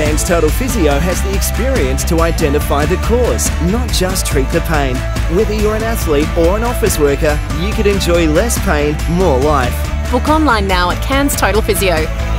Cairns Total Physio has the experience to identify the cause, not just treat the pain. Whether you're an athlete or an office worker, you could enjoy less pain, more life. Book online now at Cairns Total Physio.